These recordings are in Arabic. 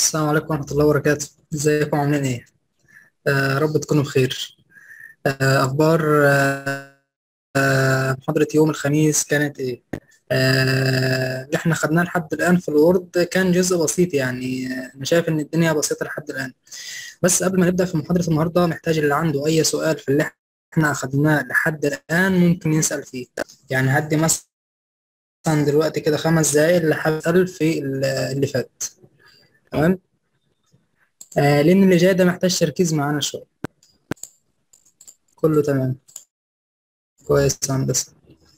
السلام عليكم ورحمة الله وبركاته. ازيكم عاملين ايه؟ رب تكونوا بخير. أخبار محاضرة يوم الخميس كانت ايه؟ اللي احنا خدناه لحد الآن في الوورد كان جزء بسيط، يعني أنا شايف إن الدنيا بسيطة لحد الآن. بس قبل ما نبدأ في محاضرة النهاردة، محتاج اللي عنده أي سؤال في اللي احنا أخدناه لحد الآن ممكن يسأل فيه. يعني هدي مثلا دلوقتي كده 5 دقايق اللي حابب يسأل في اللي فات. تمام؟ لأن اللي جاي ده محتاج تركيز معانا شوية. كله تمام. كويس يا هندسة.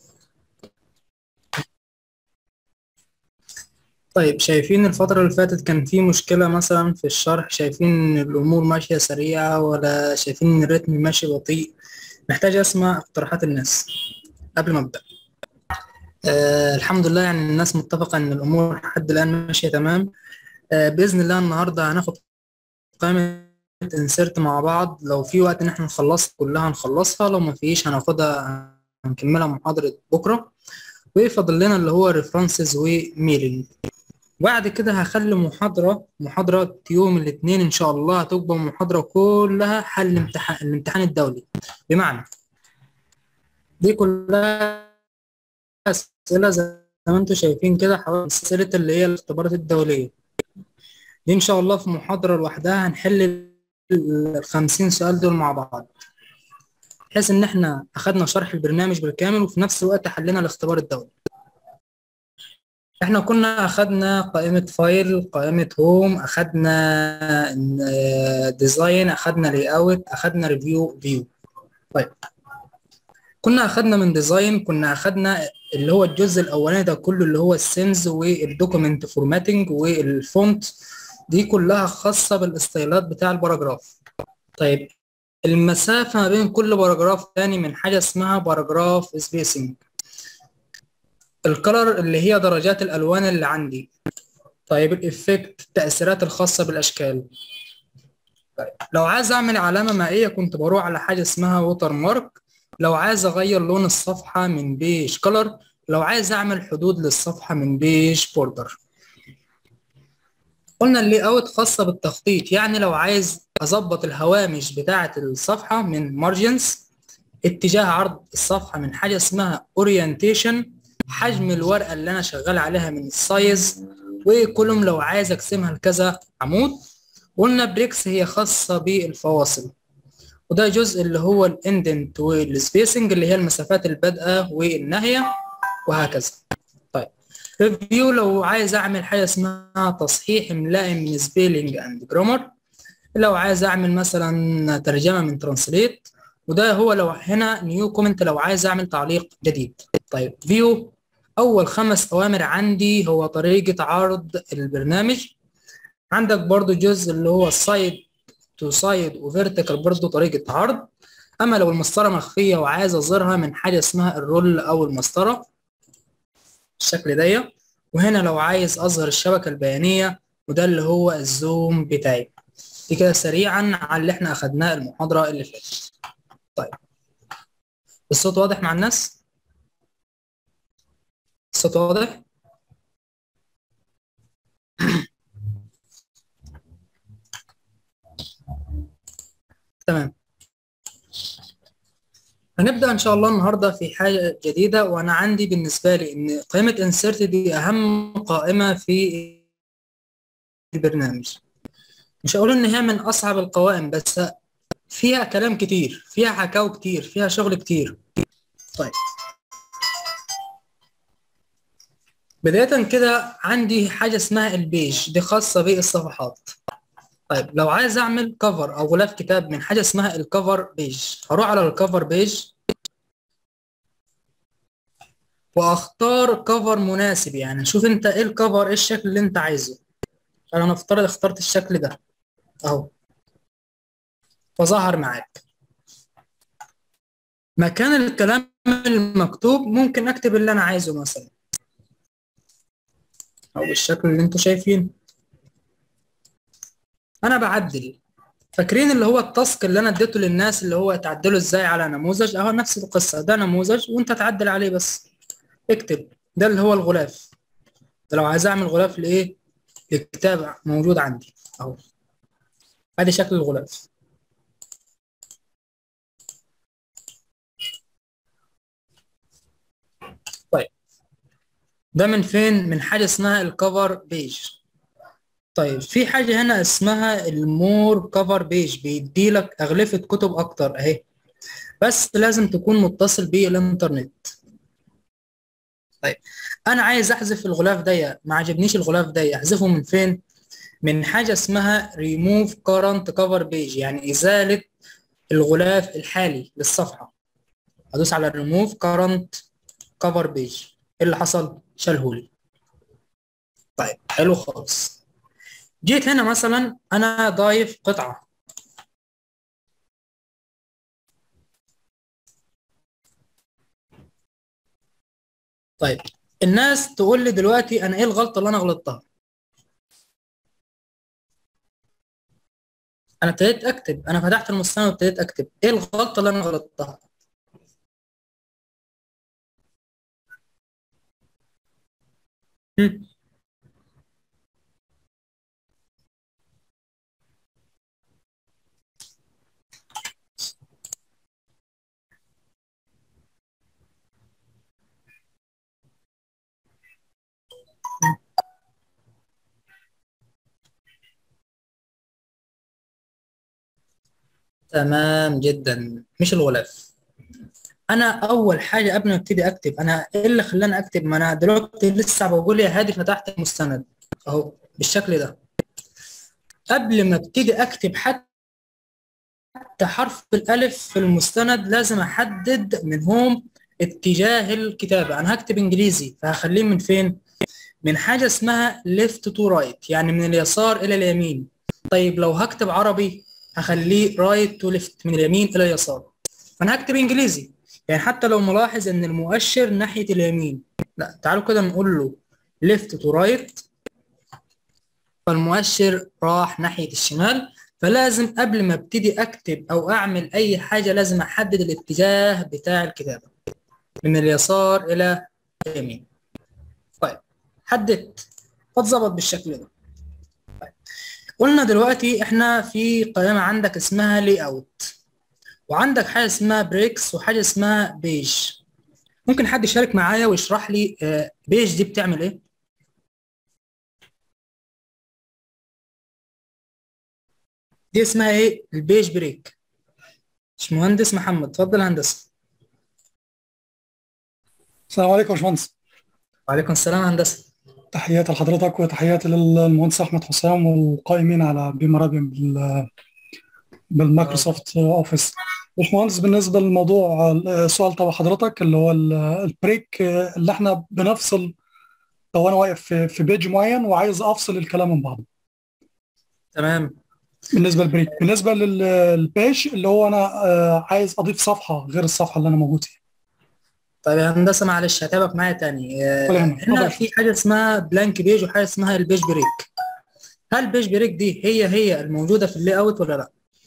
طيب، شايفين الفترة اللي فاتت كان في مشكلة مثلا في الشرح؟ شايفين إن الأمور ماشية سريعة ولا شايفين إن الريتم ماشي بطيء؟ محتاج أسمع اقتراحات الناس قبل ما أبدأ. الحمد لله، يعني الناس متفقة إن الأمور لحد الآن ماشية تمام. بإذن الله النهاردة هناخد قائمة انسيرت مع بعض. لو في وقت إن إحنا نخلصها كلها هنخلصها، لو ما فيش هناخدها هنكملها محاضرة بكرة. ويفضل لنا اللي هو ريفرنسز وميلينج. بعد كده هخلي محاضرة يوم الاثنين إن شاء الله، هتبقى محاضرة كلها حل الامتحان الدولي. بمعنى دي كلها أسئلة زي ما انتم شايفين كده، حوالي أسئلة اللي هي الاختبارات الدولية. دي إن شاء الله في محاضرة لوحدها هنحل ال50 سؤال دول مع بعض، بحيث إن احنا أخدنا شرح البرنامج بالكامل وفي نفس الوقت حلينا الاختبار الدولي. احنا كنا اخدنا قائمة فايل، قائمة هوم، اخدنا ديزاين، اخدنا لي اوت، اخدنا ريفيو. طيب، كنا اخدنا من ديزاين، كنا اخدنا اللي هو الجزء الاولاني ده كله اللي هو السينز والدوكيمنت فورماتنج والفونت. دي كلها خاصة بالاستايلات بتاع الباراجراف. طيب، المسافة ما بين كل باراجراف تاني من حاجة اسمها باراجراف سبيسنج. الكلر اللي هي درجات الالوان اللي عندي. طيب، الإفكت، التأثيرات الخاصة بالأشكال. طيب، لو عايز أعمل علامة مائية كنت بروح على حاجة اسمها ووتر مارك. لو عايز أغير لون الصفحة من بيج كلر. لو عايز أعمل حدود للصفحة من بيج بوردر. قلنا اللي أوت خاصة بالتخطيط، يعني لو عايز أظبط الهوامش بتاعة الصفحة من مارجنز. اتجاه عرض الصفحة من حاجة اسمها اورينتيشن. حجم الورقة اللي أنا شغال عليها من السايز. وكولوم لو عايز أقسمها لكذا عمود. قلنا بريكس هي خاصة بالفواصل، وده جزء اللي هو الاندنت والسبيسنج اللي هي المسافات البادئة والنهاية، وهكذا. طيب، ريفيو لو عايز أعمل حاجة اسمها تصحيح ملائم من سبيلينج أند جرامر. لو عايز أعمل مثلا ترجمة من ترانسليت. وده هو لو هنا نيو كومنت لو عايز أعمل تعليق جديد. طيب، فيو أول 5 أوامر عندي هو طريقة عرض البرنامج. عندك برضو جزء اللي هو السايد تو سايد وفيرتيكال، برضو طريقة عرض. أما لو المسطرة مخفية وعايز أظهرها من حاجة اسمها الرول أو المسطرة، الشكل ده. وهنا لو عايز أظهر الشبكة البيانية، وده اللي هو الزوم بتاعي. دي كده سريعا على اللي احنا أخدناه المحاضرة اللي فاتت. طيب، الصوت واضح مع الناس؟ الصوت واضح؟ تمام. هنبدأ إن شاء الله النهاردة في حاجة جديدة، وأنا عندي بالنسبة لي إن قائمة insert دي أهم قائمة في البرنامج. مش هقول إن هي من أصعب القوائم، بس فيها كلام كتير، فيها حكاوي كتير، فيها شغل كتير. طيب، بداية كده عندي حاجة اسمها البيج، دي خاصة بالصفحات. طيب، لو عايز أعمل كفر أو غلاف كتاب من حاجة اسمها الكفر بيج، هروح على الكفر بيج واختار كفر مناسب. يعني شوف انت ايه الكفر، ايه الشكل اللي انت عايزه. انا نفترض اخترت الشكل ده اهو، فظهر معاك مكان الكلام المكتوب. ممكن اكتب اللي انا عايزه مثلا، او بالشكل اللي انتوا شايفينه. انا بعدل. فاكرين اللي هو التاسك اللي انا اديته للناس اللي هو تعدله ازاي على نموذج؟ اهو نفس القصة، ده نموذج وانت تعدل عليه بس. اكتب ده اللي هو الغلاف. ده لو عايز اعمل غلاف لايه؟ الكتاب موجود عندي اهو. ادي شكل الغلاف. طيب ده من فين؟ من حاجه اسمها الكفر بيج. طيب في حاجه هنا اسمها المور كفر بيج، بيدي لك اغلفه كتب اكتر اهي، بس لازم تكون متصل بالانترنت. طيب انا عايز احذف الغلاف ده، ما عجبنيش الغلاف ده، احذفه من فين؟ من حاجه اسمها ريموف كارنت كفر بيج، يعني ازاله الغلاف الحالي للصفحه. ادوس على ريموف كارنت كفر بيج، ايه اللي حصل؟ شالهولي. طيب حلو خالص. جيت هنا مثلا انا ضايف قطعه. طيب الناس تقول لي دلوقتي انا ايه الغلطه اللي انا غلطتها؟ انا ابتديت اكتب، انا فتحت المستند وابتديت اكتب، ايه الغلطه اللي انا غلطتها؟ هم؟ تمام جدا، مش الغلاف. انا اول حاجه قبل ما ابتدي اكتب، انا ايه اللي خلاني اكتب؟ ما انا دلوقتي لسه بقول يا هادي فتحت المستند اهو بالشكل ده. قبل ما ابتدي اكتب حتى حرف الالف في المستند لازم احدد من هوم اتجاه الكتابه. انا هكتب انجليزي فهخليه من فين؟ من حاجه اسمها ليفت تو رايت، يعني من اليسار الى اليمين. طيب لو هكتب عربي هخليه رايت تو ليفت، من اليمين الى اليسار. فانا هكتب انجليزي، يعني حتى لو ملاحظ ان المؤشر ناحيه اليمين، لا تعالوا كده نقول له ليفت تو رايت، فالمؤشر راح ناحيه الشمال. فلازم قبل ما ابتدي اكتب او اعمل اي حاجه لازم احدد الاتجاه بتاع الكتابه من اليسار الى اليمين. طيب حددت، فاتظبط بالشكل ده. قلنا دلوقتي احنا في قائمة عندك اسمها لي اوت، وعندك حاجة اسمها بريكس وحاجة اسمها بيج. ممكن حد يشارك معايا ويشرح لي بيج دي بتعمل ايه؟ دي اسمها ايه؟ البيج بريك. باشمهندس محمد اتفضل يا هندسة. السلام عليكم يا باشمهندس. وعليكم السلام يا هندسة. تحياتي لحضرتك وتحياتي للمهندس احمد حسام والقائمين على بما رابم اه بالمايكروسوفت اوفيس. باشمهندس، بالنسبه للموضوع السؤال تبع حضرتك اللي هو البريك، اللي احنا بنفصل لو انا واقف في بيج معين وعايز افصل الكلام من بعضه. تمام. بالنسبه للبريك، بالنسبه للبيج اللي هو انا عايز اضيف صفحه غير الصفحه اللي انا موجود فيها. طيب يا هندسة معلش هتابعك معايا تاني. ولا يهمك، اتفضل يا هنا في باشمهندس. حاجة اسمها بلانك بيج وحاجة اسمها البيج بريك. هل البيج بريك دي هي الموجودة في اللي اوت ولا لا؟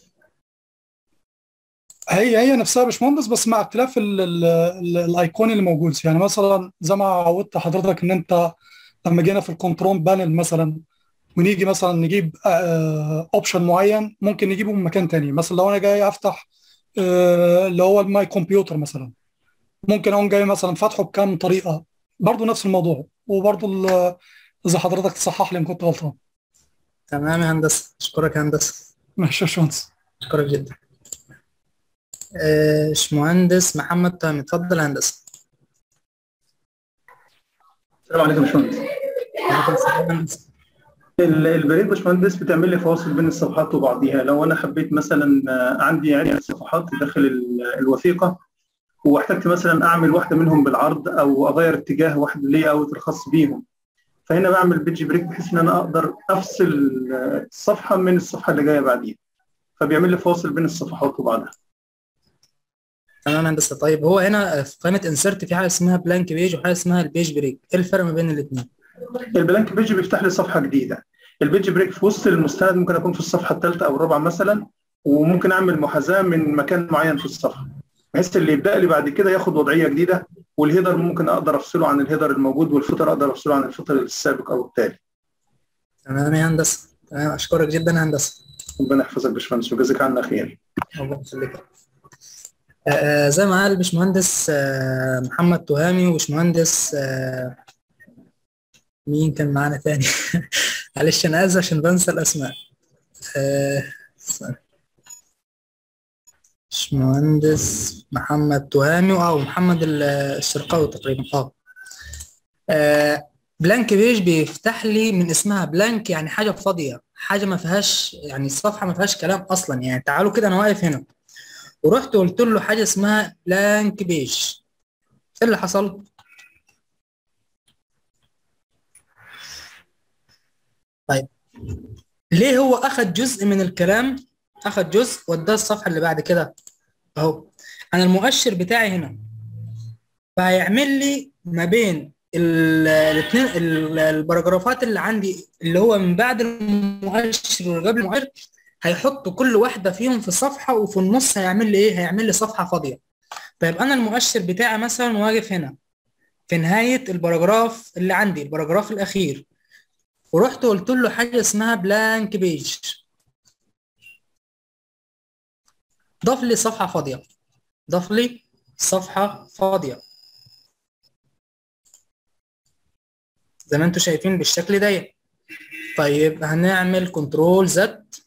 هي نفسها يا باشمهندس، بس مع اختلاف الايقون اللي موجود. يعني مثلا زي ما عودت حضرتك ان انت لما جينا في الكنترول بانل مثلا، ونيجي مثلا نجيب اوبشن معين، ممكن نجيبه من مكان تاني. مثلا لو انا جاي افتح اللي هو الماي كمبيوتر مثلا، ممكن اقوم جاي مثلا فاتحه بكام طريقه. برضه نفس الموضوع، وبرضه اذا حضرتك تصحح لي ان كنت غلطان. تمام يا هندسة، اشكرك يا هندسة. ماشي يا باشمهندس. اشكرك جدا. باشمهندس محمد تامر اتفضل يا هندسة. السلام عليكم يا باشمهندس. وعليكم السلام يا هندسة. البريد باشمهندس بتعمل لي فواصل بين الصفحات وبعضيها. لو انا حبيت مثلا عندي عدة صفحات داخل الوثيقه، واحتجت مثلا اعمل واحده منهم بالعرض او اغير اتجاه واحد لي اوت الخاص بيهم، فهنا بعمل بيج بريك بحيث ان انا اقدر افصل الصفحه من الصفحه اللي جايه بعديها، فبيعمل لي فواصل بين الصفحات وبعضها. تمام يا هندسة. طيب هو هنا في قائمة انسرت في حاجة اسمها بلانك بيج وحاجة اسمها البيج بريك، ايه الفرق ما بين الاثنين؟ البلانك بيج بيفتح لي صفحه جديده. البيج بريك في وسط المستند ممكن اكون في الصفحه الثالثه او الرابعه مثلا، وممكن اعمل محاذاه من مكان معين في الصفحه، بحيث اللي يبدا لي بعد كده ياخد وضعيه جديده. والهيدر ممكن اقدر افصله عن الهيدر الموجود، والفوتر اقدر افصله عن الفوتر السابق او التالي. تمام يا هندسه، تمام، اشكرك جدا يا هندسه. ربنا يحفظك يا باشمهندس ويجزيك عنا خير. الله يخليك. زي ما قال باشمهندس محمد تهامي وباشمهندس مين كان معانا تاني؟ معلش انا اسف عشان بنسى الاسماء. باشمهندس محمد تهامي او محمد الشرقاوي تقريبا. بلانك بيج بيفتح لي من اسمها بلانك، يعني حاجه فاضيه، حاجه ما فيهاش، يعني الصفحه ما فيهاش كلام اصلا. يعني تعالوا كده، انا واقف هنا ورحت قلت له حاجه اسمها بلانك بيج، ايه اللي حصل؟ طيب ليه هو اخذ جزء من الكلام، اخذ جزء وداه الصفحه اللي بعد كده اهو. انا المؤشر بتاعي هنا فهيعمل لي ما بين الاثنين الباراجرافات اللي عندي، اللي هو من بعد المؤشر وقبل المؤشر، هيحط كل واحده فيهم في صفحه، وفي النص هيعمل لي ايه؟ هيعمل لي صفحه فاضيه. طيب انا المؤشر بتاعي مثلا واقف هنا في نهايه الباراجراف اللي عندي، الباراجراف الاخير، ورحت قلت له حاجه اسمها بلانك بيج، ضاف لي صفحه فاضيه، ضاف لي صفحه فاضيه زي ما انتم شايفين بالشكل ده. طيب هنعمل كنترول زد،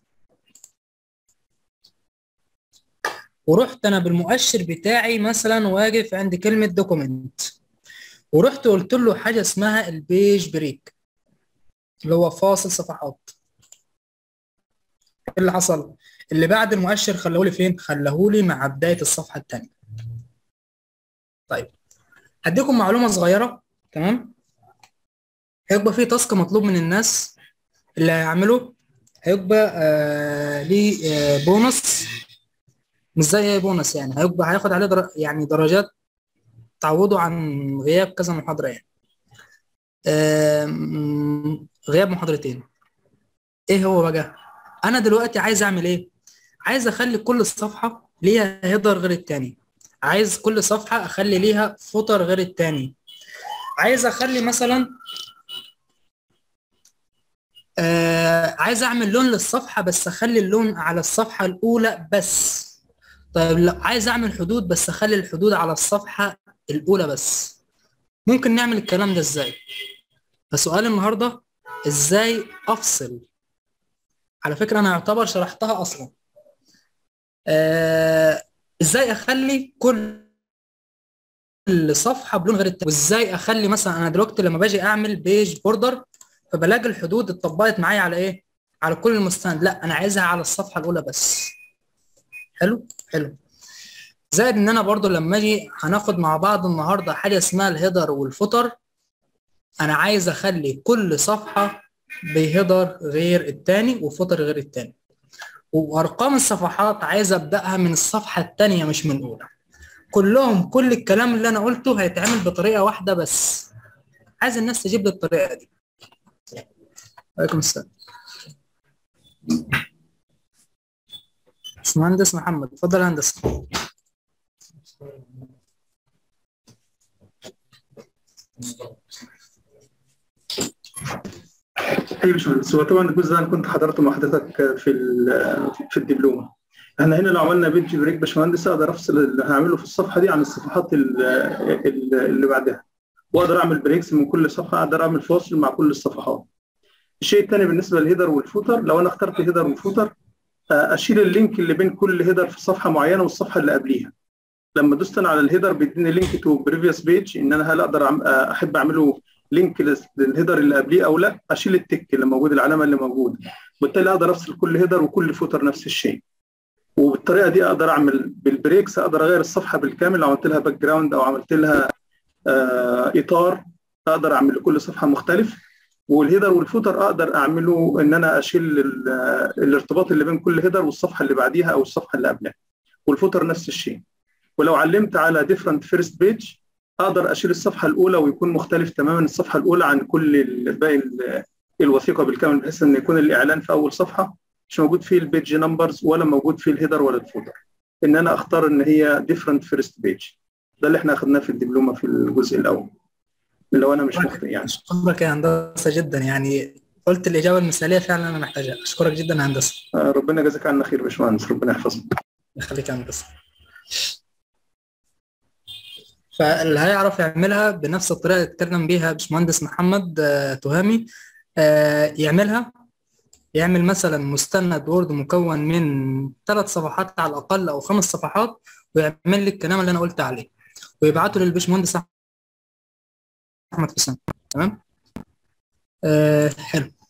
ورحت انا بالمؤشر بتاعي مثلا واقف عند كلمه دوكيمنت، ورحت قلت له حاجه اسمها البيج بريك اللي هو فاصل صفحات. ايه اللي حصل؟ اللي بعد المؤشر خلاه لي فين؟ خلاه لي مع بدايه الصفحه الثانيه. طيب هديكم معلومه صغيره، تمام؟ هيبقى في تاسك مطلوب من الناس، اللي هيعمله هيبقى ليه بونص، مش زي بونص يعني، هيبقى هياخد عليه يعني درجات تعوضوا عن غياب كذا محاضره يعني. غياب محاضرتين. ايه هو بقى؟ انا دلوقتي عايز اعمل ايه؟ عايز اخلي كل صفحه ليها هيدر غير التاني، عايز كل صفحه اخلي ليها فوتر غير التاني، عايز اخلي مثلا عايز اعمل لون للصفحه بس اخلي اللون على الصفحه الاولى بس. طيب لا، عايز اعمل حدود بس اخلي الحدود على الصفحه الاولى بس. ممكن نعمل الكلام ده ازاي؟ فسؤال النهارده ازاي افصل. على فكره انا يعتبر شرحتها اصلا. ازاي اخلي كل صفحه بلون غير التاني، وازاي اخلي مثلا انا دلوقتي لما باجي اعمل بيج بوردر فبلاقي الحدود اتطبقت معايا على ايه؟ على كل المستند. لا، انا عايزها على الصفحه الاولى بس. حلو حلو. زائد ان انا برضو لما اجي هناخد مع بعض النهارده حاجه اسمها الهيدر والفوتر. انا عايز اخلي كل صفحه بهيدر غير التاني وفوتر غير التاني، وارقام الصفحات عايز ابداها من الصفحه الثانيه مش من الاولى. كلهم، كل الكلام اللي انا قلته هيتعمل بطريقه واحده بس. عايز الناس تجيب لي الطريقه دي. عليكم السلام. باشمهندس محمد، اتفضل يا هندسه. ايوه باشمهندس، هو طبعا الجزء ده انا كنت حضرته مع حضرتك في الدبلومه. احنا هنا لو عملنا بيج بريك باشمهندس اقدر افصل اللي هعمله في الصفحه دي عن الصفحات اللي بعدها، واقدر اعمل بريكس من كل صفحه، اقدر اعمل فاصل مع كل الصفحات. الشيء الثاني بالنسبه للهيدر والفوتر، لو انا اخترت هيدر وفوتر اشيل اللينك اللي بين كل هيدر في صفحه معينه والصفحه اللي قبليها. لما دوست على الهيدر بيديني لينك تو بريفيوس بيج، ان انا هل اقدر احب اعمله لينك للهيدر اللي قبليه او لا، اشيل التك اللي موجود، العلامه اللي موجوده، بالتالي اقدر افصل كل هيدر وكل فوتر نفس الشيء. وبالطريقه دي اقدر اعمل بالبريكس، اقدر اغير الصفحه بالكامل، لو عملت لها باك جراوند او عملت لها اطار اقدر اعمل لكل صفحه مختلف. والهيدر والفوتر اقدر اعمله ان انا اشيل الارتباط اللي بين كل هيدر والصفحه اللي بعديها او الصفحه اللي قبلها، والفوتر نفس الشيء. ولو علمت على different first page اقدر اشيل الصفحه الاولى ويكون مختلف تماما الصفحه الاولى عن كل باقي الوثيقه بالكامل، بحيث ان يكون الاعلان في اول صفحه مش موجود فيه البيج نمبرز ولا موجود فيه الهيدر ولا الفوتر، ان انا اختار ان هي different first page. ده اللي احنا اخذناه في الدبلومه في الجزء الاول، اللي هو انا مش مخطئ يعني. اشكرك يا هندسه جدا، يعني قلت الاجابه المثاليه فعلا انا محتاجها. اشكرك جدا يا هندسه. ربنا يجازيك عنا خير يا باشمهندس، ربنا يحفظك. يخليك يا هندسه. فاللي هيعرف يعملها بنفس الطريقه اللي اتكلم بيها باشمهندس محمد تهامي يعملها. يعمل مثلا مستند وورد مكون من 3 صفحات على الاقل او 5 صفحات، ويعمل لي الكلام اللي انا قلت عليه ويبعته للباشمهندس احمد حسام. تمام. حلو.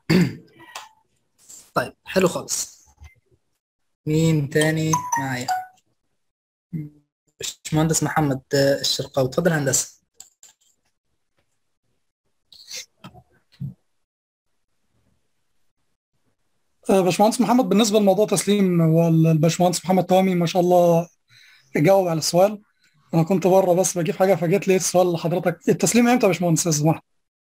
طيب حلو خالص. مين تاني معايا؟ باشمهندس محمد الشرقاوي. اتفضل هندسه. باشمهندس محمد، بالنسبه لموضوع تسليم، والباشمهندس محمد توامي ما شاء الله جاوب على السؤال. انا كنت بره بس بجيب حاجه، فجيت لقيت السؤال لحضرتك. التسليم امتى يا باشمهندس استاذ محمد؟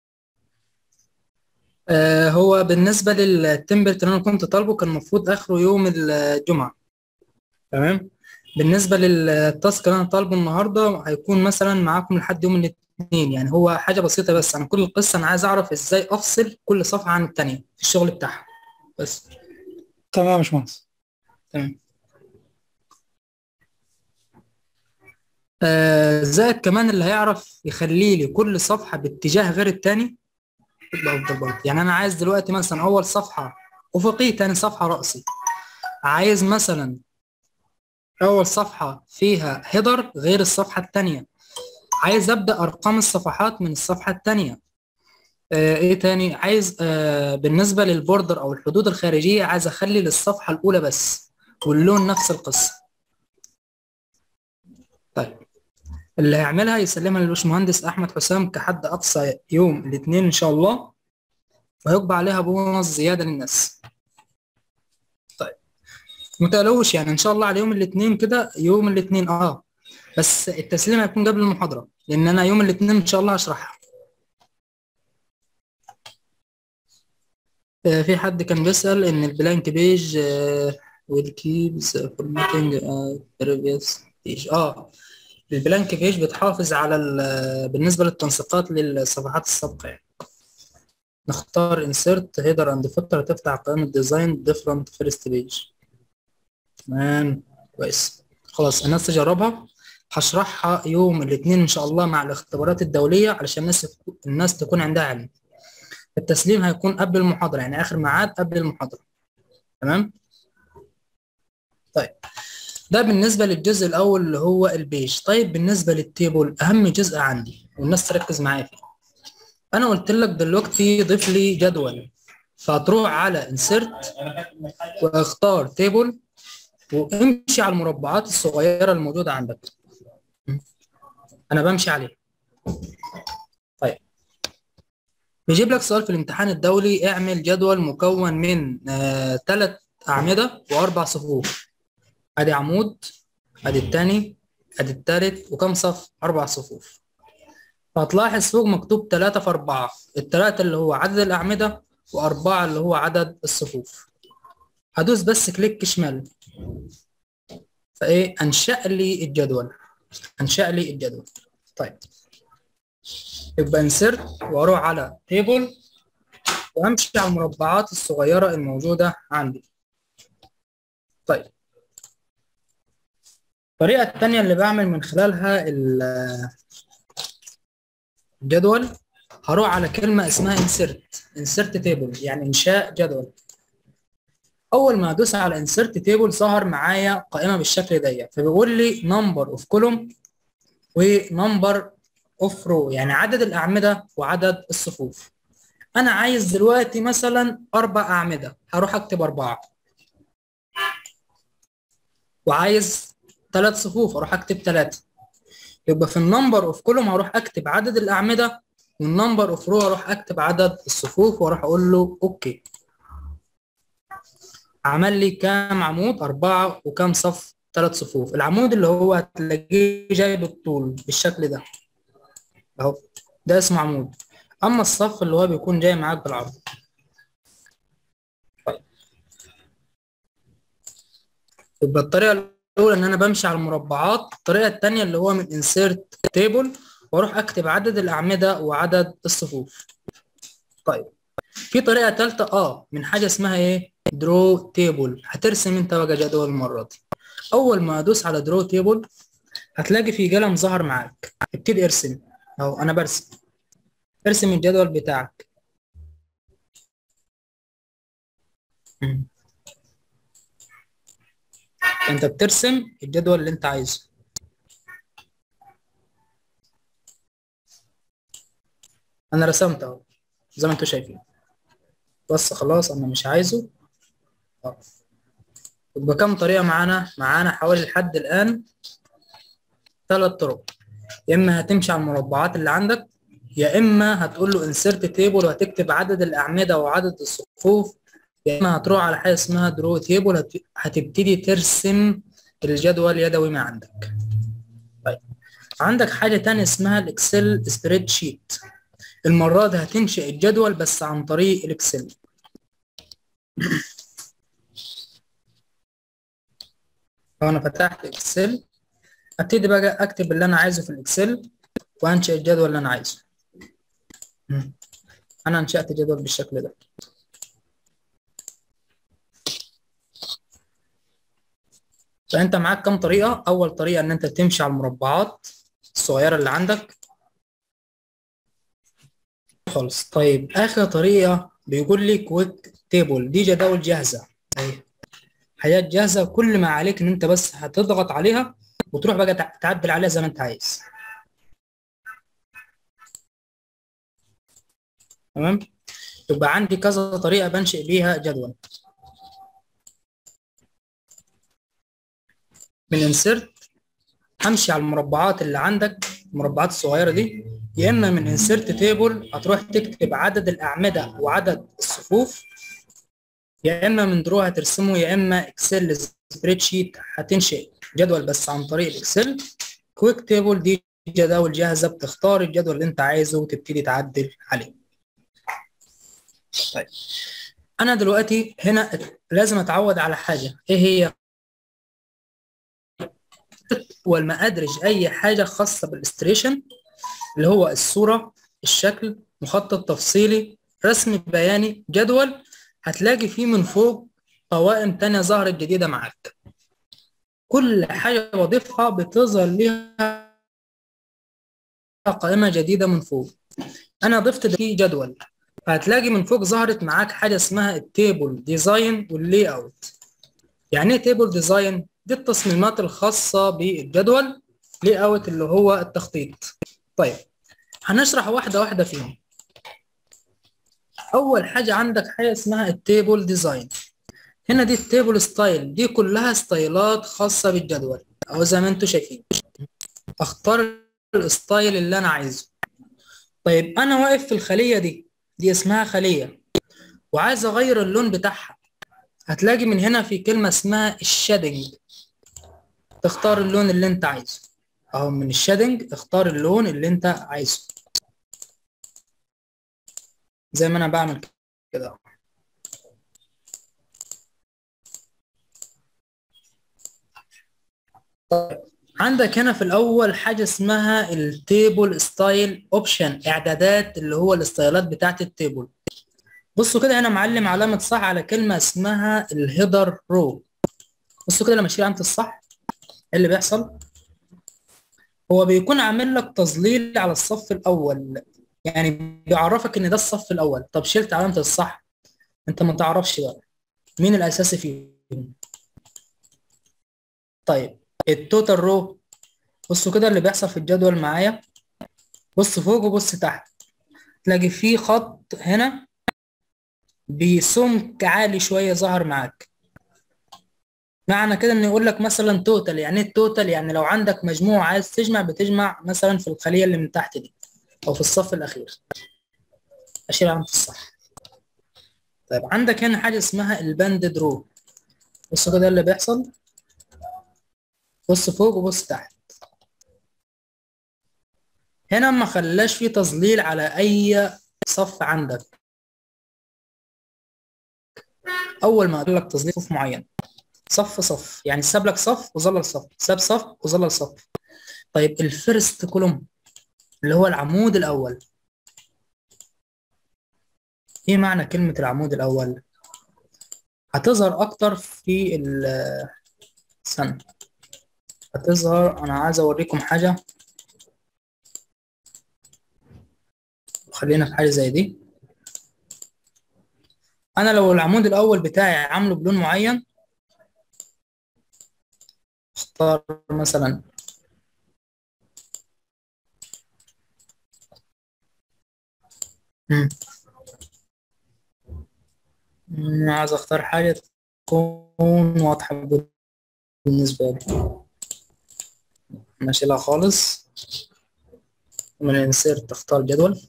هو بالنسبه للتمبلت اللي انا كنت طالبه كان المفروض اخره يوم الجمعه. تمام. بالنسبه للتاسك اللي انا طالبه النهارده هيكون مثلا معاكم لحد يوم الاثنين. يعني هو حاجه بسيطه، بس انا كل القصه انا عايز اعرف ازاي افصل كل صفحه عن الثانيه في الشغل بتاعها بس. تمام يا باشمهندس. تمام. زائد كمان اللي هيعرف يخلي لي كل صفحه باتجاه غير الثاني يبقى افضل برضه. يعني انا عايز دلوقتي مثلا اول صفحه افقي، ثاني صفحه راسي. عايز مثلا اول صفحه فيها هيدر غير الصفحه الثانيه. عايز ابدا ارقام الصفحات من الصفحه الثانيه. ايه تاني عايز؟ بالنسبه للبوردر او الحدود الخارجيه عايز اخلي للصفحه الاولى بس، واللون نفس القصه. طيب اللي هيعملها يسلمها للباشمهندس احمد حسام كحد اقصى يوم الاثنين ان شاء الله، وهيطبع عليها بونص زياده للناس. طيب ما تقلقوش، يعني ان شاء الله على يوم الاثنين كده. يوم الاثنين بس التسليم هيكون قبل المحاضره، لان انا يوم الاثنين ان شاء الله هشرحها. في حد كان بيسأل ان البلانك بيج والكيبز فورماتنج بريفيوس بيج. البلانك بيج بتحافظ على بالنسبه للتنسيقات للصفحات السابقه. يعني نختار insert header and footer تفتح قائمه ديزاين different first page. تمام كويس. خلاص الناس تجربها. هشرحها يوم الاثنين ان شاء الله مع الاختبارات الدوليه علشان الناس تكون عندها علم. التسليم هيكون قبل المحاضره، يعني اخر ميعاد قبل المحاضره. تمام. طيب ده بالنسبه للجزء الاول اللي هو البيج. طيب بالنسبه للتيبل، اهم جزء عندي والناس تركز معايا فيه. انا قلت لك دلوقتي ضيف لي جدول، فهتروح على انسرت واختار تيبل وامشي على المربعات الصغيره الموجوده عندك. انا بمشي عليها. طيب بيجيب لك سؤال في الامتحان الدولي: اعمل جدول مكون من 3 اعمده و4 صفوف. ادي عمود، ادي الثاني، ادي الثالث، وكم صف؟ 4 صفوف. فهتلاحظ فوق مكتوب 3 في 4. ال3 اللي هو عدد الاعمده، و4 اللي هو عدد الصفوف. هدوس بس كليك شمال، فايه انشأ لي الجدول. انشأ لي الجدول. طيب يبقى انسرت واروح على تيبل وامشي على المربعات الصغيره الموجوده عندي. طيب الطريقه الثانيه اللي بعمل من خلالها الجدول، هروح على كلمه اسمها insert table، يعني انشاء جدول. اول ما ادوس على insert table ظهر معايا قائمه بالشكل ده، فبيقول لي number of column و number of row، يعني عدد الاعمده وعدد الصفوف. انا عايز دلوقتي مثلا 4 اعمده، هروح اكتب 4. وعايز 3 صفوف، اروح اكتب 3. يبقى في النمبر اوف كولوم هروح اكتب عدد الاعمده، والنمبر اوف رو اروح اكتب عدد الصفوف، واروح اقول له اوكي. عمل لي كام عمود؟ 4. وكام صف؟ 3 صفوف. العمود اللي هو هتلاقيه جاي بالطول بالشكل ده اهو، ده اسمه عمود. اما الصف اللي هو بيكون جاي معاك بالعرض. طيب يبقى الطريقه الاولى ان انا بمشي على المربعات. الطريقه الثانيه اللي هو من insert table واروح اكتب عدد الاعمده وعدد الصفوف. طيب في طريقه ثالثه من حاجه اسمها ايه؟ درو تيبل. هترسم انت بقى جدول المره دي. اول ما ادوس على درو تيبل هتلاقي في قلم ظهر معاك، ابتدي ارسم. اهو انا برسم. ارسم الجدول بتاعك. انت بترسم الجدول اللي انت عايزه. انا رسمت اهو زي ما انتوا شايفين، بس خلاص انا مش عايزه. يبقى كم طريقة معانا حوالي لحد الآن 3 طرق. يا إما هتمشي على المربعات اللي عندك، يا إما هتقول له insert table وهتكتب عدد الأعمدة وعدد الصفوف، يا إما هتروح على حاجة اسمها draw table هتبتدي ترسم الجدول يدوي ما عندك. طيب عندك حاجة تانية اسمها الإكسل سبريد شيت. المرة دي هتنشئ الجدول بس عن طريق الإكسل. لو أنا فتحت إكسل ابتدي بقى اكتب اللي انا عايزه في الاكسل وانشئ الجدول اللي انا عايزه. انا انشأت جدول بالشكل ده. فانت معاك كم طريقة. اول طريقة ان انت تمشي على المربعات الصغيرة اللي عندك خالص. طيب اخر طريقة بيقول لي كويك تيبل. دي جداول جاهزة اهي، حاجات جاهزة، كل ما عليك ان انت بس هتضغط عليها وتروح بقى تعدل عليها زي ما انت عايز. تمام. يبقى عندي كذا طريقة بنشئ بيها جدول. من انسرت همشي على المربعات اللي عندك، المربعات الصغيرة دي، يا اما من انسرت تيبل هتروح تكتب عدد الاعمدة وعدد الصفوف، يا اما من درو هترسمه، يا اما اكسل سبريد شيت هتنشئ جدول بس عن طريق الاكسل. كويك تيبل دي جداول جاهزة، بتختار الجدول اللي انت عايزه وتبتدي تعدل عليه. طيب انا دلوقتي هنا لازم اتعود على حاجة، ايه هي؟ اول ما ادرج اي حاجة خاصة بالاستريشن اللي هو الصورة، الشكل، مخطط تفصيلي، رسم بياني، جدول، هتلاقي فيه من فوق قوائم تانية ظهرت جديدة معاك. كل حاجة بضيفها بتظهر ليها قائمة جديدة من فوق. أنا ضفت في جدول، فهتلاقي من فوق ظهرت معاك حاجة اسمها التيبل ديزاين واللي اوت. يعني ايه تيبل ديزاين؟ دي التصميمات الخاصة بالجدول. لي اوت اللي هو التخطيط. طيب هنشرح واحدة واحدة فيهم. أول حاجة عندك حاجة اسمها التيبل ديزاين. هنا دي التيبل ستايل، دي كلها ستايلات خاصة بالجدول أو زي ما انتوا شايفين. أختار الستايل اللي أنا عايزه. طيب أنا واقف في الخلية دي اسمها خلية، وعايز أغير اللون بتاعها. هتلاقي من هنا في كلمة اسمها الشادنج، تختار اللون اللي انت عايزه. أهو من الشادنج اختار اللون اللي انت عايزه زي ما أنا بعمل كده. طيب عندك هنا في الاول حاجه اسمها التيبل ستايل اوبشن، اعدادات اللي هو الستايلات بتاعت التيبل. بصوا كده هنا معلم علامه صح على كلمه اسمها الهيدر رو. بصوا كده لما اشيل علامه الصح ايه اللي بيحصل؟ هو بيكون عامل لك تظليل على الصف الاول، يعني بيعرفك ان ده الصف الاول. طب شلت علامه الصح انت ما تعرفش بقى مين الاساسي فيهم. طيب التوتال رو، بصوا كده اللي بيحصل في الجدول معايا. بص فوق وبص تحت، تلاقي فيه خط هنا بسمك عالي شويه ظهر معاك. معنى كده انه يقول لك مثلا توتال. يعني ايه التوتال؟ يعني لو عندك مجموعه عايز تجمع، بتجمع مثلا في الخليه اللي من تحت دي او في الصف الاخير. اشيل علامه الصح. طيب عندك هنا حاجه اسمها الباند درو. بص كده اللي بيحصل، بص فوق وبص تحت. هنا ما خلاش فيه تظليل على اي صف عندك. اول ما اقول لك تظليل صف معين، صف يعني ساب لك صف وظلل صف، ساب صف وظلل صف. طيب الفيرست كولوم اللي هو العمود الاول ايه معنى كلمة العمود الأول؟ هتظهر أكتر في السنة، هتظهر. أنا عايز أوريكم حاجة، خلينا في حاجة زي دي. أنا لو العمود الأول بتاعي عامله بلون معين، اختار مثلا عايز اختار حاجة تكون واضحة بالنسبة لي، نشيلها خالص من الانسيرت، اختار جدول.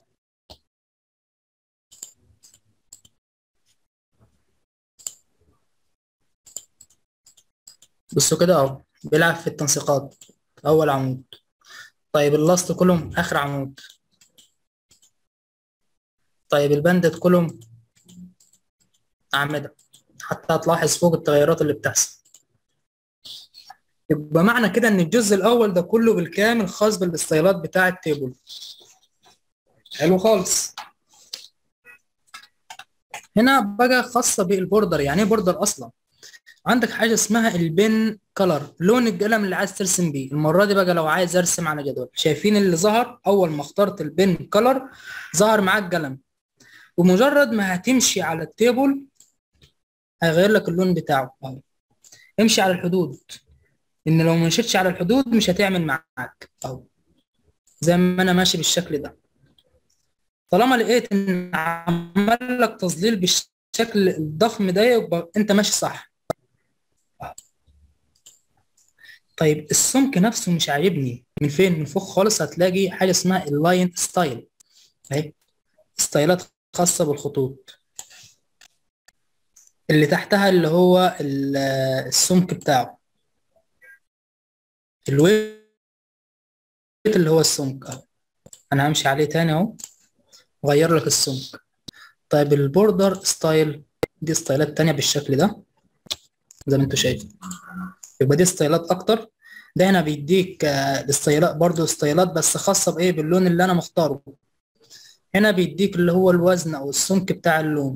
بصوا كده اهو بيلعب في التنسيقات، اول عمود. طيب اللاست كولوم اخر عمود. طيب الباندد كولوم اعمدة، حتى هتلاحظ فوق التغيرات اللي بتحصل. يبقى معنى كده ان الجزء الاول ده كله بالكامل خاص بالاستايلات بتاع التيبل. حلو خالص. هنا بقى خاصة بالبوردر. يعني ايه بوردر اصلا؟ عندك حاجة اسمها البن كلر، لون القلم اللي عايز ترسم بيه. المرة دي بقى لو عايز ارسم على جدول، شايفين اللي ظهر اول ما اخترت البن كلر؟ ظهر معاك قلم، ومجرد ما هتمشي على التيبل هيغير لك اللون بتاعه اهو. امشي على الحدود، ان لو ما مشيتش على الحدود مش هتعمل معاك اهو، زي ما انا ماشي بالشكل ده. طالما لقيت ان عمل لك تظليل بالشكل الضخم ده يبقى انت ماشي صح. طيب السمك نفسه مش عاجبني، من فين؟ من فوق خالص هتلاقي حاجه اسمها اللاين ستايل اهي، ستايلات خاصه بالخطوط. اللي تحتها اللي هو السمك بتاعه، الويت اللي هو السمك اهو. انا همشي عليه تاني اهو، غير لك السمك. طيب البوردر ستايل دي ستايلات تانية بالشكل ده زي ما انتوا شايفين، يبقى دي ستايلات اكتر. ده هنا بيديك الستايلات برضو ستايلات بس خاصة بايه؟ باللون اللي انا مختاره. هنا بيديك اللي هو الوزن او السمك بتاع اللون،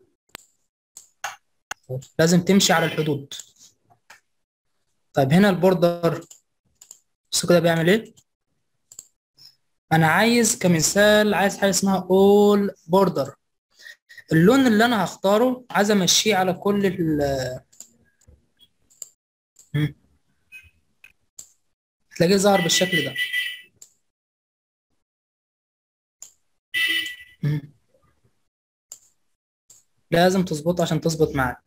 لازم تمشي على الحدود. طيب هنا البوردر، بصوا كده بيعمل ايه. انا عايز كمثال، عايز حاجة اسمها اول بوردر. اللون اللي انا هختاره عايز امشيه على كل مم. تلاقيه ظهر بالشكل ده. مم. لازم تظبط عشان تظبط معاك.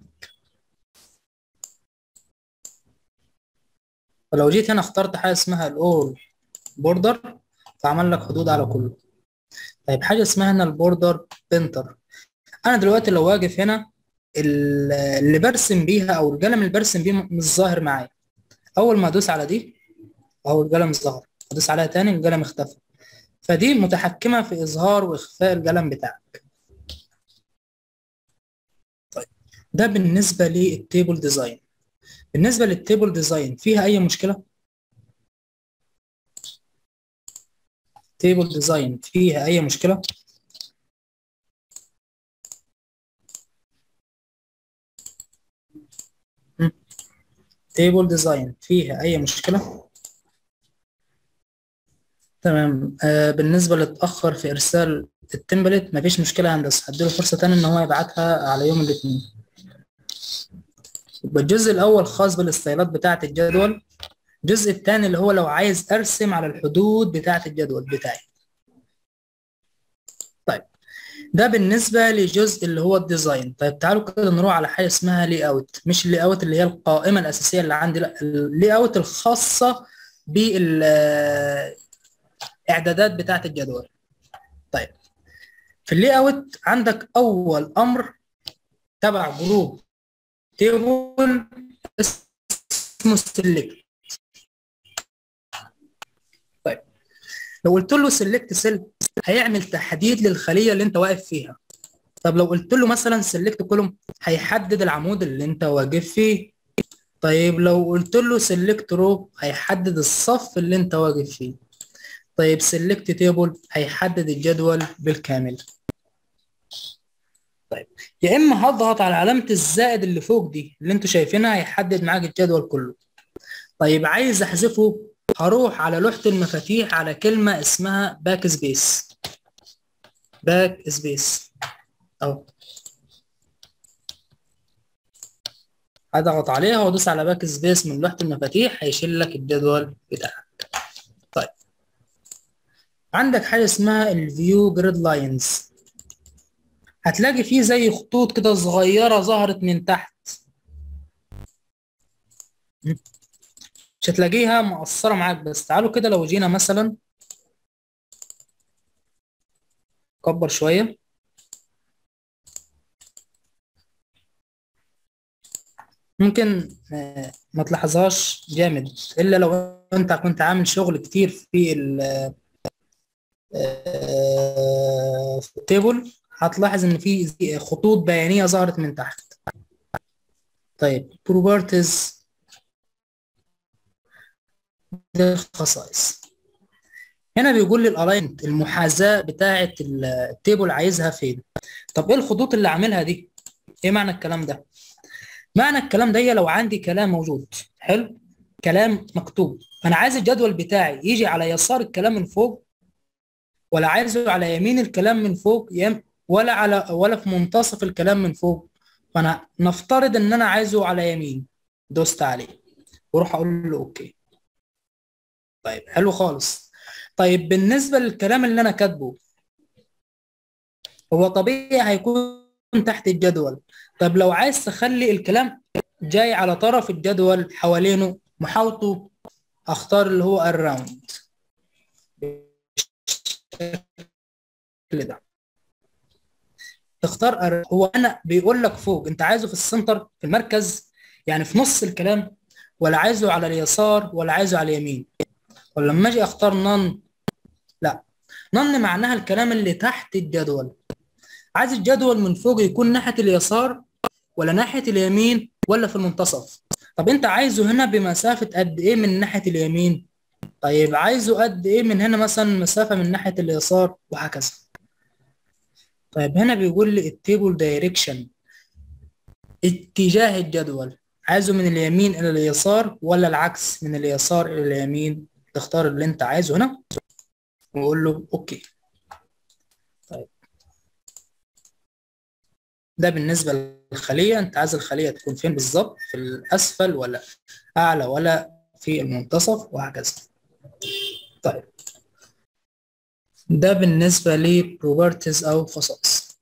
فلو جيت هنا اخترت حاجه اسمها الاول بوردر، فعمل لك حدود على كله. طيب حاجه اسمها هنا البوردر بنتر. انا دلوقتي لو واقف هنا، اللي برسم بيها او القلم اللي برسم بيه مش ظاهر معايا. اول ما ادوس على دي اهو القلم ظهر، ادوس عليها تاني القلم اختفى. فدي متحكمه في اظهار واخفاء القلم بتاعك. طيب ده بالنسبه للتيبل ديزاين. بالنسبه للتيبل ديزاين فيها اي مشكله؟ تيبل ديزاين فيها اي مشكله؟ تيبل ديزاين فيها اي مشكله؟ تمام. بالنسبه للتاخر في ارسال التمبلت مفيش مشكله يا هندسه، هديله فرصه تانية ان هو يبعتها على يوم الاثنين. يبقى الجزء الاول خاص بالاستايلات بتاعه الجدول. الجزء الثاني اللي هو لو عايز ارسم على الحدود بتاعه الجدول بتاعي. طيب ده بالنسبه لجزء اللي هو الديزاين. طيب تعالوا كده نروح على حاجه اسمها لي اوت. مش اللي اوت اللي هي القائمه الاساسيه اللي عندي، لا، اللي اوت الخاصه بالاعدادات بتاعه الجدول. طيب في اللي اوت عندك اول امر تبع جروب تيبل اسمه سيلكت. طيب لو قلت له سيلكت سيل هيعمل تحديد للخليه اللي انت واقف فيها. طب لو قلت له مثلا سيلكت كولوم هيحدد العمود اللي انت واقف فيه. طيب لو قلت له سيلكت رو هيحدد الصف اللي انت واقف فيه. طيب سيلكت تيبل هيحدد الجدول بالكامل. طيب يا اما هضغط على علامه الزائد اللي فوق دي اللي انتوا شايفينها، هيحدد معاك الجدول كله. طيب عايز احذفه، هروح على لوحه المفاتيح على كلمه اسمها باك سبيس. باك سبيس اهو، هضغط عليها وادوس على باك سبيس من لوحه المفاتيح، هيشيل لك الجدول بتاعك. طيب عندك حاجه اسمها الفيو جريد لاينز، هتلاقي فيه زي خطوط كده صغيره ظهرت من تحت، مش هتلاقيها مقصره معاك. بس تعالوا كده لو جينا مثلا كبر شويه، ممكن ما تلاحظهاش جامد الا لو انت كنت عامل شغل كتير في في التيبل، هتلاحظ ان في خطوط بيانيه ظهرت من تحت. طيب بروبرتيز، دي الخصائص. هنا بيقول لي الالاينمنت، المحاذاه بتاعه التيبل عايزها فين. طب ايه الخطوط اللي عاملها دي؟ ايه معنى الكلام ده؟ معنى الكلام ده لو عندي كلام موجود حلو، كلام مكتوب، انا عايز الجدول بتاعي يجي على يسار الكلام من فوق، ولا عايزه على يمين الكلام من فوق، ولا في منتصف الكلام من فوق. فانا نفترض ان انا عايزه على يمين، دوست عليه واروح اقول له اوكي. طيب حلو خالص. طيب بالنسبه للكلام اللي انا كاتبه، هو طبيعي هيكون تحت الجدول. طب لو عايز تخلي الكلام جاي على طرف الجدول حوالينه محاوطه، اختار اللي هو الراوند ده. تختار هو انا بيقول لك فوق انت عايزه في السنتر في المركز، يعني في نص الكلام، ولا عايزه على اليسار، ولا عايزه على اليمين. ولما اجي اختار نون، لا، نون معناها الكلام اللي تحت الجدول. عايز الجدول من فوق يكون ناحية اليسار، ولا ناحية اليمين، ولا في المنتصف. طب انت عايزه هنا بمسافة قد ايه من ناحية اليمين؟ طيب عايزه قد ايه من هنا مثلا مسافة من ناحية اليسار، وهكذا. طيب هنا بيقول لي التيبل دايركشن، اتجاه الجدول، عايزه من اليمين الى اليسار ولا العكس من اليسار الى اليمين. تختار اللي انت عايزه هنا وقول له اوكي. طيب ده بالنسبة للخلية، انت عايز الخلية تكون فين بالظبط، في الاسفل ولا اعلى ولا في المنتصف، وهكذا. طيب ده بالنسبة لي properties او خصائص.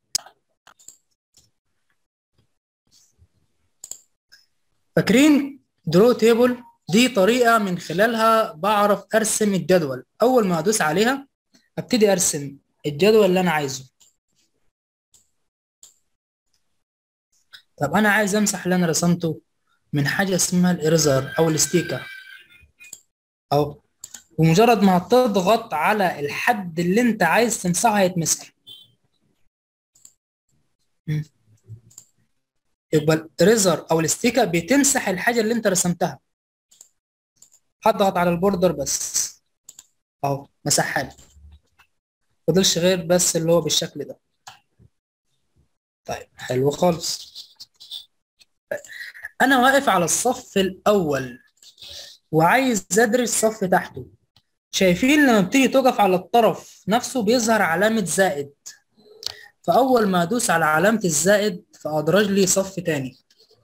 فاكرين درو تيبل؟ دي طريقة من خلالها بعرف ارسم الجدول. اول ما ادوس عليها ابتدي ارسم الجدول اللي انا عايزه. طب انا عايز امسح اللي انا رسمته من حاجة اسمها الاريزر او الستيكر، او ومجرد ما هتضغط على الحد اللي انت عايز تمسحه هيتمسح. يبقى الاريزر او الستيكر بتمسح الحاجة اللي انت رسمتها. هضغط على البوردر بس اهو مسحها لي، فضلش غير بس اللي هو بالشكل ده. طيب حلو خالص. انا واقف على الصف الاول وعايز ادرس الصف تحته. شايفين لما بتيجي تقف على الطرف نفسه بيظهر علامة زائد، فاول ما ادوس على علامة الزائد فادرج لي صف تاني.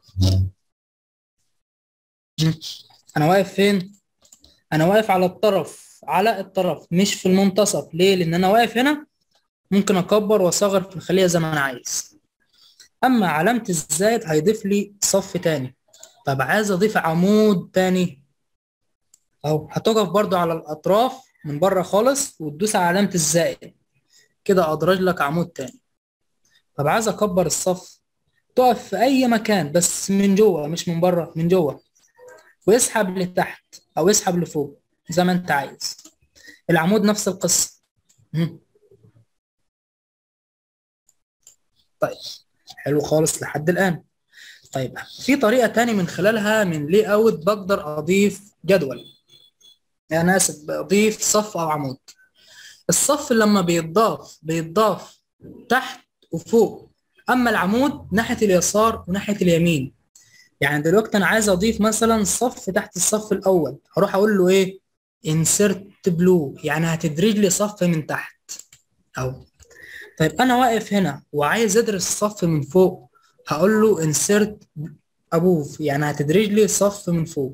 انا واقف فين؟ انا واقف على الطرف، على الطرف مش في المنتصف. ليه؟ لان انا واقف هنا ممكن اكبر واصغر في الخلية زي ما انا عايز. اما علامة الزائد هيضيف لي صف تاني. طب عايز اضيف عمود تاني، اهو هتقف برضو على الاطراف من بره خالص وتدوس على علامة الزائد، كده ادرج لك عمود تاني. طب عايز اكبر الصف، تقف في اي مكان بس من جوه مش من بره، من جوه، واسحب لتحت او اسحب لفوق زي ما انت عايز. العمود نفس القصة. طيب حلو خالص لحد الآن. طيب في طريقة تاني من خلالها من لي اوت بقدر اضيف جدول، يعني انا اسف بضيف صف او عمود. الصف لما بيتضاف تحت وفوق اما العمود ناحيه اليسار وناحيه اليمين. يعني دلوقتي انا عايز اضيف مثلا صف تحت الصف الاول، هروح اقول له ايه؟ insert blue، يعني هتدرج لي صف من تحت اهو. طيب انا واقف هنا وعايز ادرس صف من فوق، هقول له insert above، يعني هتدرج لي صف من فوق.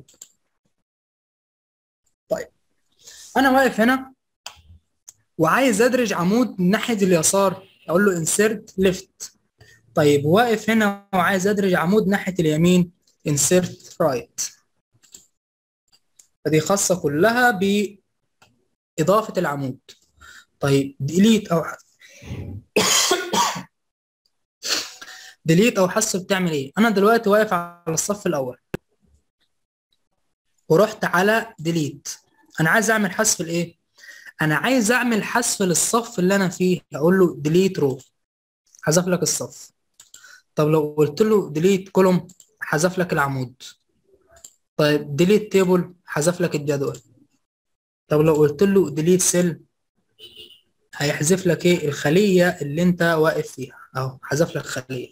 طيب انا واقف هنا وعايز ادرج عمود من ناحيه اليسار، اقول له insert left. طيب واقف هنا وعايز ادرج عمود ناحيه اليمين، insert right. فدي خاصه كلها باضافه العمود. طيب ديليت او حذف بتعمل ايه؟ انا دلوقتي واقف على الصف الاول ورحت على ديليت، انا عايز اعمل حذف لايه؟ انا عايز اعمل حذف للصف اللي انا فيه، اقول له ديليت رو، حذف لك الصف. طب لو قلت له ديليت كولوم، حذف لك العمود. طيب ديليت تيبل، حذف لك الجدول. طب لو قلت له ديليت سيل، هيحذف لك ايه؟ الخليه اللي انت واقف فيها اهو، حذف لك خليه.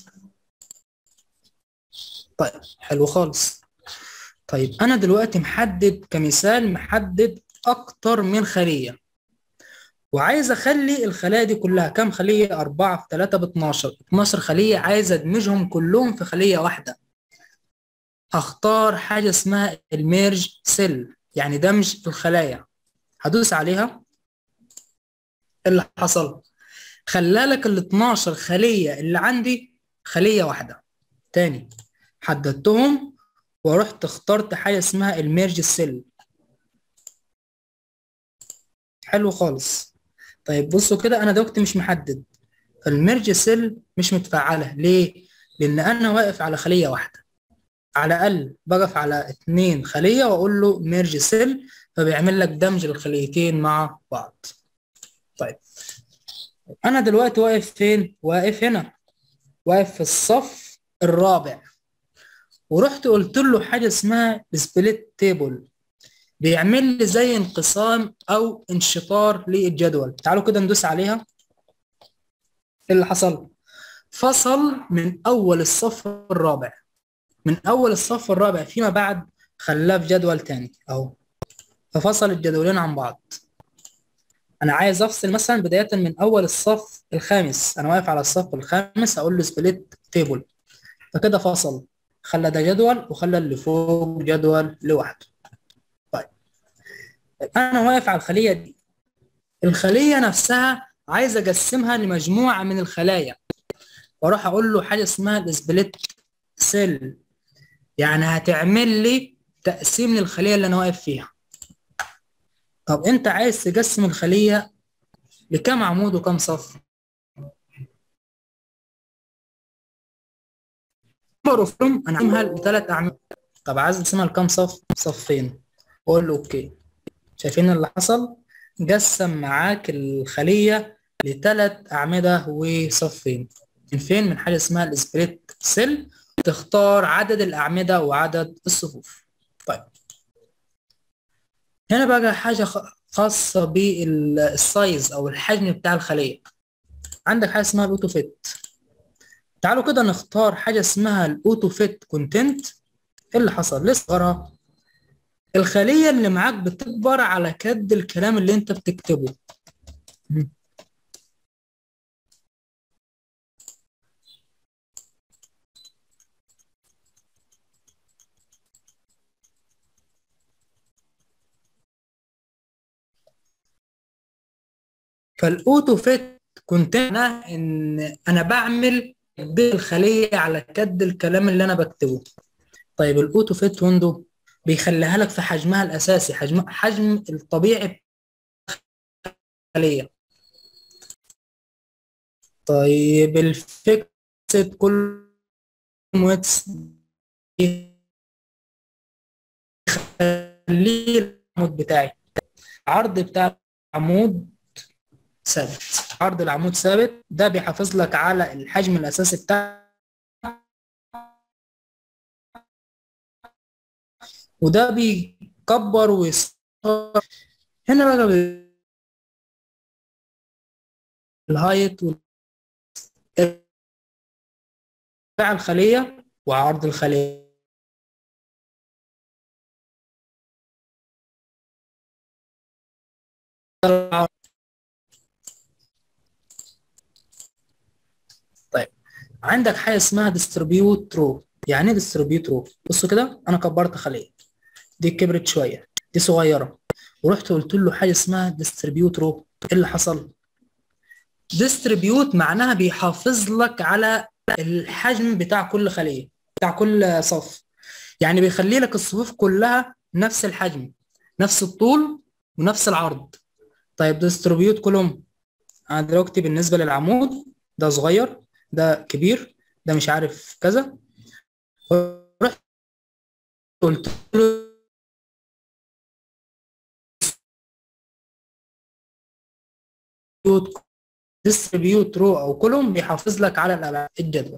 طيب حلو خالص. طيب انا دلوقتي محدد كمثال، محدد اكتر من خليه، وعايز اخلي الخلايا دي كلها كام خليه؟ 4 في 3 ب 12، 12 خليه، عايز ادمجهم كلهم في خليه واحده. هختار حاجه اسمها الميرج سيل، يعني دمج الخلايا. هدوس عليها، اللي حصل خلالك ال 12 خليه اللي عندي خليه واحده. تاني حددتهم ورحت اخترت حاجه اسمها الميرج سيل. حلو خالص. طيب بصوا كده، انا دلوقتي مش محدد، الميرج سيل مش متفعله ليه؟ لان انا واقف على خليه واحده. على الاقل بقف على 2 خليه واقول له ميرج سيل، فبيعمل لك دمج الخليتين مع بعض. طيب انا دلوقتي واقف فين؟ واقف هنا، واقف في الصف الرابع، ورحت قلت له حاجه اسمها سبليت تيبل، بيعمل لي زي انقسام او انشطار للجدول. تعالوا كده ندوس عليها. ايه اللي حصل؟ فصل من اول الصف الرابع، من اول الصف الرابع فيما بعد خلاه في جدول تاني اهو، ففصل الجدولين عن بعض. انا عايز افصل مثلا بدايه من اول الصف الخامس، انا واقف على الصف الخامس، اقول له سبليت تيبل، فكده فصل، خلى ده جدول وخلى اللي فوق جدول لوحده. طيب انا واقف على الخليه دي، الخليه نفسها عايز اقسمها لمجموعه من الخلايا، واروح اقول له حاجه اسمها السبليت سيل، يعني هتعمل لي تقسيم للخليه اللي انا واقف فيها. طب انت عايز تقسم الخليه لكم عمود وكم صف؟ انا عاملها لثلاث اعمده. طب عايز تقسمها لكم صف؟ صفين. قول له اوكي. شايفين اللي حصل؟ قسم معاك الخليه لثلاث اعمده وصفين. من فين؟ من حاجه اسمها السبليت سيل، تختار عدد الاعمده وعدد الصفوف. طيب هنا بقى حاجه خاصه بالسايز او الحجم بتاع الخليه. عندك حاجه اسمها الاوتو فيت. تعالوا كده نختار حاجه اسمها الاوتو فيت كونتنت. ايه اللي حصل؟ لسه صغيرة، الخليه اللي معاك بتكبر على قد الكلام اللي انت بتكتبه. فالاوتو فيت كونتنت معناه ان انا بعمل بالخليه على قد الكلام اللي انا بكتبه. طيب الاوتو فيت ويندو بيخليها لك في حجمها الاساسي، حجم الطبيعي الخليه. طيب الفيكسد كل ويتس يخليه العمود بتاعي، عرض بتاع العمود ثابت، عرض العمود ثابت، ده بيحافظ لك على الحجم الاساسي بتاعك، وده بيكبر ويصغر. هنا بقى الهايت ارتفاع الخلية وعرض الخلية. طيب عندك حاجة اسمها ديستريبيوت رو. يعني ايه ديستريبيوت رو؟ بصوا كده، انا كبرت خلية، دي كبرت شوية، دي صغيرة، ورحت قلت له حاجة اسمها ديستريبيوت رو. ايه اللي حصل؟ ديستريبيوت معناها بيحافظ لك على الحجم بتاع كل خلية، بتاع كل صف. يعني بيخلي لك الصفوف كلها نفس الحجم، نفس الطول ونفس العرض. طيب ديستريبيوت كولوم، انا دلوقتي بالنسبة للعمود ده صغير، ده كبير، ده مش عارف كذا، رحت قلت له ديستريبيوت رو او كولوم بيحافظ لك على الابعاد الجدول.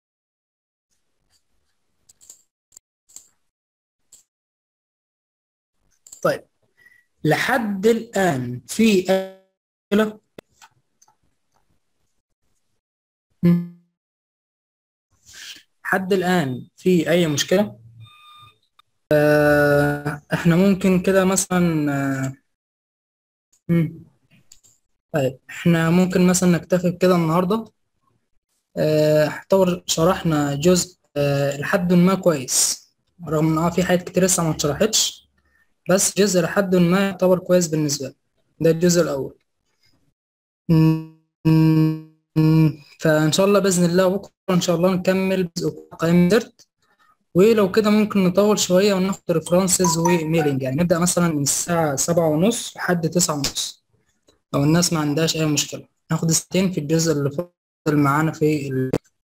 طيب لحد الان في اسئله؟ لحد الان في اي مشكله؟ احنا ممكن كده مثلا طيب احنا ممكن مثلا نكتفي بكده النهارده. اعتبر شرحنا جزء لحد ما كويس، رغم ان في حاجات كتير لسه ما اتشرحتش، بس جزء لحد ما يعتبر كويس بالنسبه لي. ده الجزء الاول. فان شاء الله باذن الله بكره ان شاء الله نكمل جزء قائمه سيرت، ولو كده ممكن نطول شويه وناخد ريفرنسز وميلينج. يعني نبدا مثلا من الساعه 7:30 لحد 9:30 لو الناس ما عندهاش اي مشكله. ناخد ساعتين في الجزء اللي فاضل معانا في